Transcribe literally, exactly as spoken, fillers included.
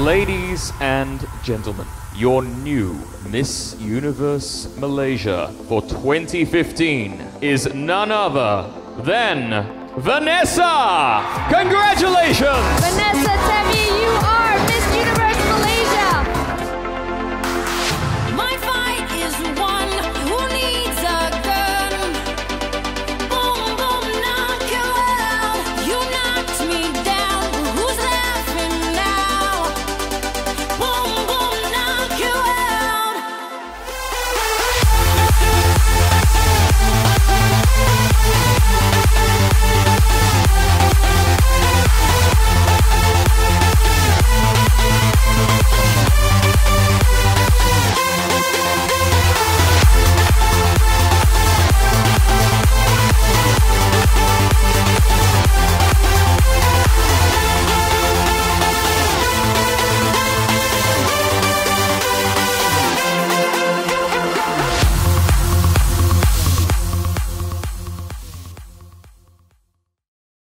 Ladies and gentlemen, your new Miss Universe Malaysia for twenty fifteen is none other than Vanessa! Congratulations! Vanessa Temi, you are Miss Universe Malaysia! My fight is one who needs a gun. Boom, boom, knock you out. You knocked me down. Who's laughing now? Boom, boom, knock you out.